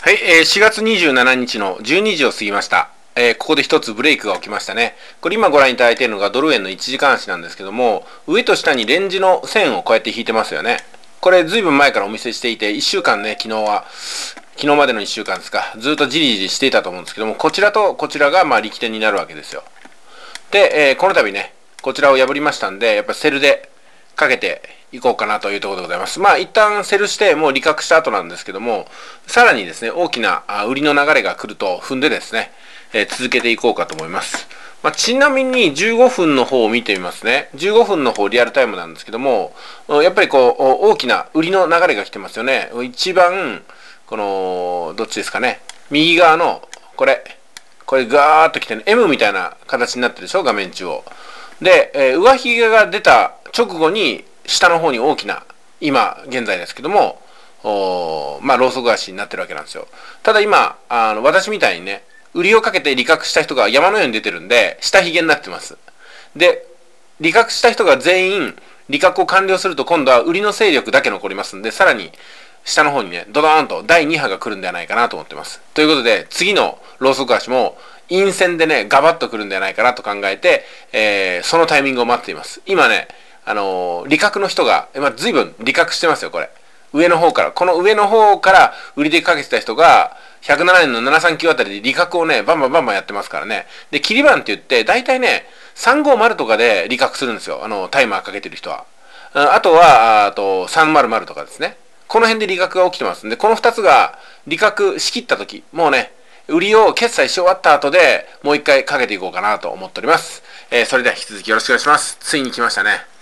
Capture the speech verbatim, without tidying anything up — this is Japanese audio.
はい、えー、しがつにじゅうしちにちのじゅうにじを過ぎました。えー、ここで一つブレイクが起きましたね。これ今ご覧いただいているのがドル円のいちじかん足なんですけども、上と下にレンジの線をこうやって引いてますよね。これずいぶん前からお見せしていて、いっしゅうかんね、昨日は、昨日までのいっしゅうかんですか、ずっとじりじりしていたと思うんですけども、こちらとこちらがまあ力点になるわけですよ。で、えー、この度ね、こちらを破りましたんで、やっぱセルでかけていこうかなというところでございます。まあ一旦セルしてもう利確した後なんですけども、さらにですね、大きな売りの流れが来ると踏んでですね、えー、続けていこうかと思います。まあ、ちなみにじゅうごふんの方を見てみますね。じゅうごふんの方リアルタイムなんですけども、やっぱりこう大きな売りの流れが来てますよね。一番このどっちですかね、右側のこれこれガーッと来てね、 エム みたいな形になってるでしょ、画面中央で、えー、上髭が出た直後に下の方に大きな、今現在ですけども、おまあローソク足になってるわけなんですよ。ただ今あの私みたいにね、売りをかけて利確した人が山のように出てるんで下髭になってます。で利確した人が全員利確を完了すると、今度は売りの勢力だけ残りますんで、さらに下の方にねドドーンとだいに波が来るんではないかなと思ってます。ということで次のローソク足も陰線でねガバッと来るんではないかなと考えて、えー、そのタイミングを待っています。今ね、あのー、利確の人が、まあ、随分利確してますよ。これ上の方から、この上の方から売りでかけてた人がひゃくななえんのななさんきゅうあたりで利確をねバンバンバンバンやってますからね。で切り番って言って大体ねさんごーまるとかで利確するんですよ、あのタイマーかけてる人は。あとはあとさんまるまるとかですね、この辺で利確が起きてますんで、このふたつが利確しきった時、もうね売りを決済し終わった後でもう一回かけていこうかなと思っております。えー、それでは引き続きよろしくお願いします。ついに来ましたね。